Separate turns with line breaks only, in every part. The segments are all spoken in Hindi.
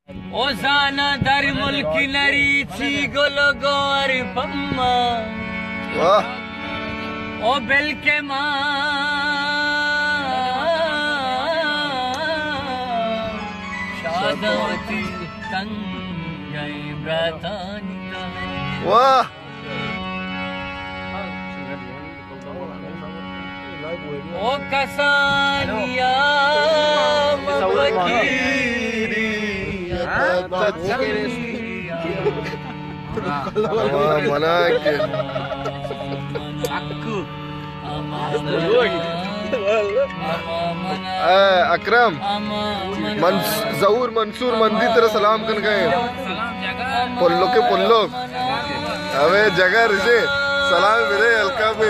Ozana dar mulki nari chi gologor pamma o belke ma shadavati tangai bratanita
वाह
o kasaniya mabakiri
मनाके अकरम जहूर मंसूर मंदी तेरा सलाम कर गए पुल्लो के पुल्लो अबे जगह रिसे सलाम मेरे हल्का पे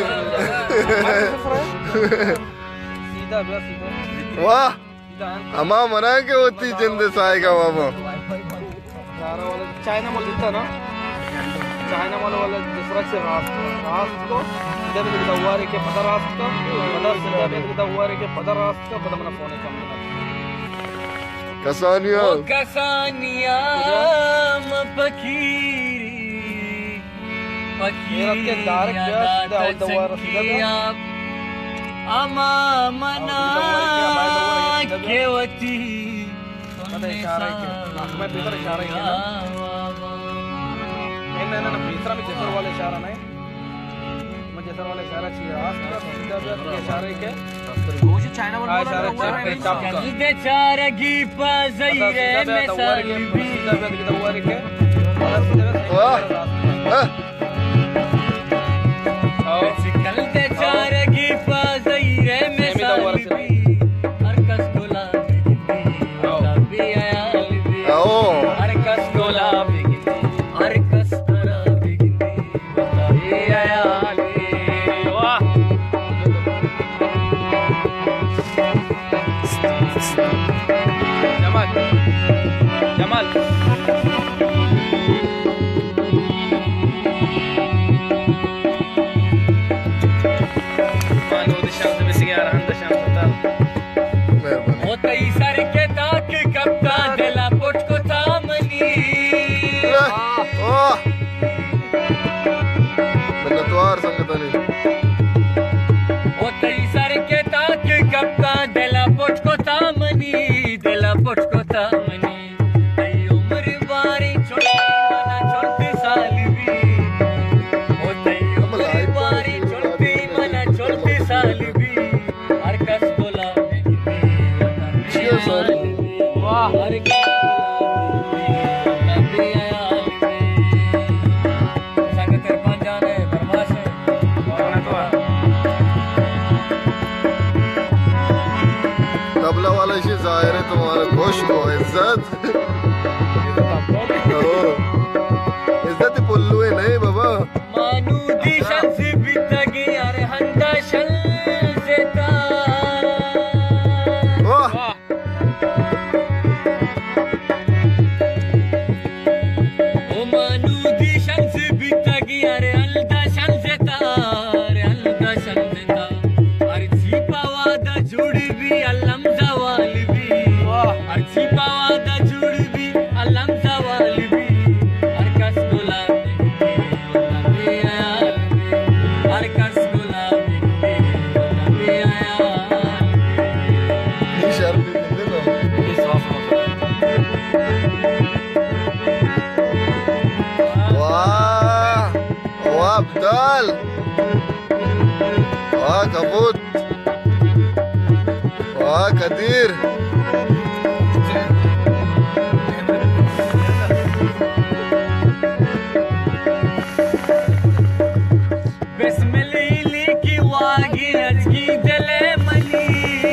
वाह अमा मना के होती जिंद साय का बाबा
चाइना मॉल दिखता ना चाइना मॉल वाला दूसरा से रास्त को इधर में दिखता हुआ रे के पता रास्त का पता सीधा में दिखता हुआ रे के पता रास्त का पता मना फोन है काम
कसानिया
कसानिया मपकीरी
मेरा के डायरेक्ट सीधा हुआ सीधा
अमा मना केवती
इशारा है मैं भीतर इशारा है ना भीतर में जैसर वाला इशारा नहीं मैं जैसर वाला इशारा चाहिए रास्ता सीधा भी इशारे के कोशिश चाइना वाला इशारा चाहिए
दे चारगी पजैरे में सारी
सीधा भी दिखता हुआ रे के
वाह
चिकल दे चारगी पजैरे में सारी
तबला वाला इसे जाहिर है तुम्हारा खुश हो इज्जत इज्जत पुल्लू है नहीं बाबा
मानू दिशन से बितगी अरे हंदा शन से ता
वाह
ओ मानू दिशन से बितगी अरे हंदा शन से ता अरे हंदा शन से ता अरे छिपावा दा जुड़ भी अल्लम जवाल भी अरे छिपावा दा जुड़ भी अल्लम जवाल भी अरे कस गुलाब
अब्दुल वाह कबूत वाह कदीर
बिस्मिल्लाह की वागी अजगी दिले मनी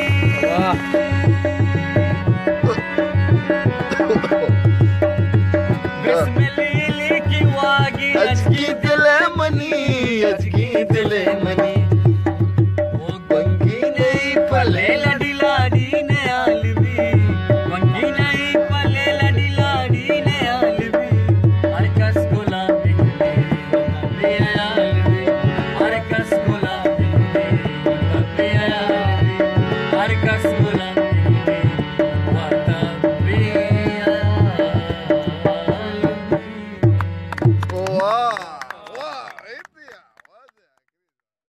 बिस्मिल्लाह की वागी
अजगी दिले मनी अजगी दिले मनी
वो गंगी नहीं पले लड़ी लाड़ी ने आलवी गंगी नहीं पले लड़ी लाड़ी ने आलवी हर कस गुलाबी कभी आलवी हर कस गुलाबी कभी आलवी हर कस गुलाबी कभी आलवी
वाह